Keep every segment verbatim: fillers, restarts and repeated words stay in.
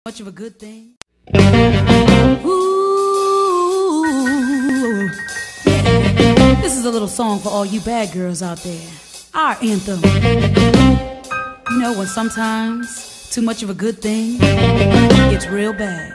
Much of a good thing. Ooh, yeah. This is a little song for all you bad girls out there. Our anthem. You know when sometimes too much of a good thing gets real bad.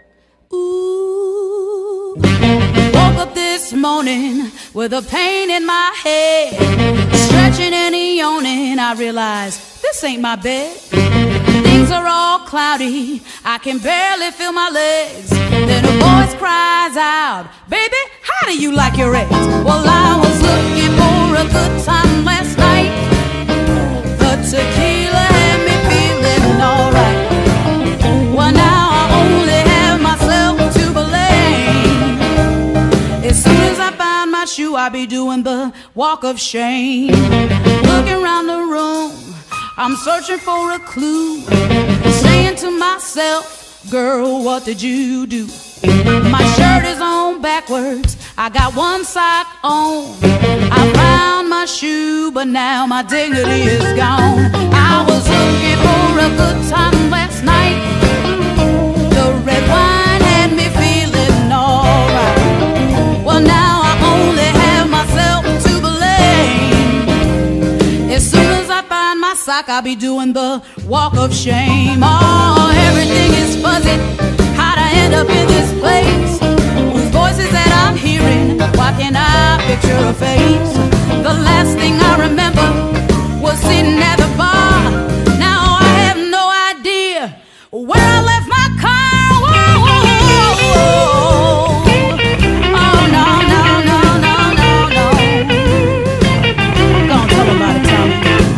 Ooh, woke up this morning with a pain in my head, stretching and yawning. I realized this ain't my bed. Things are all cloudy, I can barely feel my legs. Then a voice cries out, baby, how do you like your eggs? Well, I was looking for a good time last night. The tequila had me feeling alright. Well, now I only have myself to blame. As soon as I find my shoe, I'll be doing the walk of shame. Looking around the room, I'm searching for a clue, saying to myself, girl, what did you do? My shirt is on backwards, I got one sock on. I found my shoe, but now my dignity is gone. I was looking for a good time last night. The red wine had me feeling alright. Well, now I only have myself to blame. As soon as I find my sock, I'll be doing the walk of shame. Oh, everything is fuzzy. How'd I end up in this place? Whose voices that I'm hearing? Why can't I picture a face? The last thing I remember was sitting at the bar. Now I have no idea where I left my car. Whoa, whoa, whoa. Oh, no, no, no, no, no, no. Go on, tell me about it, Tommy.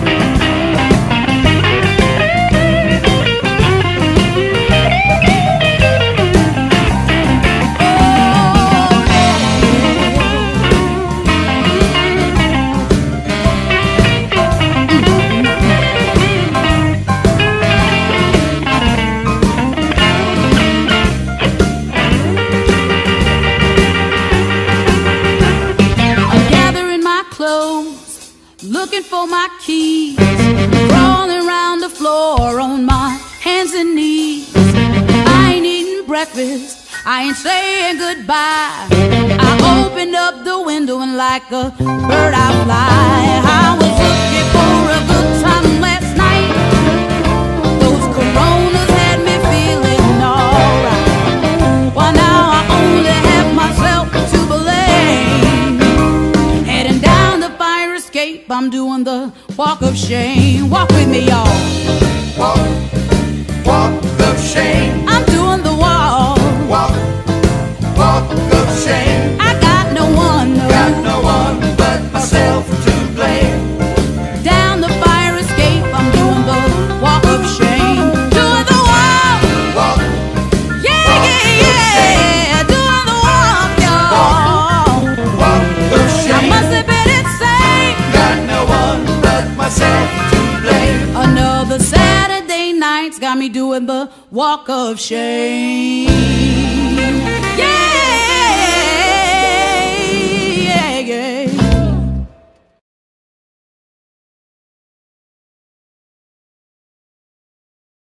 Looking for my keys, crawling around the floor on my hands and knees. I ain't eating breakfast, I ain't saying goodbye. I opened up the window and like a bird I fly. I was looking for a good time last night. Those Coronas had me feeling alright. Well, now I only have myself to blame. Heading down the fire escape, I'm doing the walk of shame. Walk with me, y'all. Walk, walk of shame. I'm doing the walk. Walk, walk of shame. I got no one, no. Got no one but myself to blame. Down the fire escape, I'm doing the walk of shame. Doing the walk. Walk, Yeah, walk yeah, of yeah. shame. Doing the walk, y'all. walk of I shame. must have been insane. Got no one but myself to blame. Another Saturday night's got me doing the walk of shame.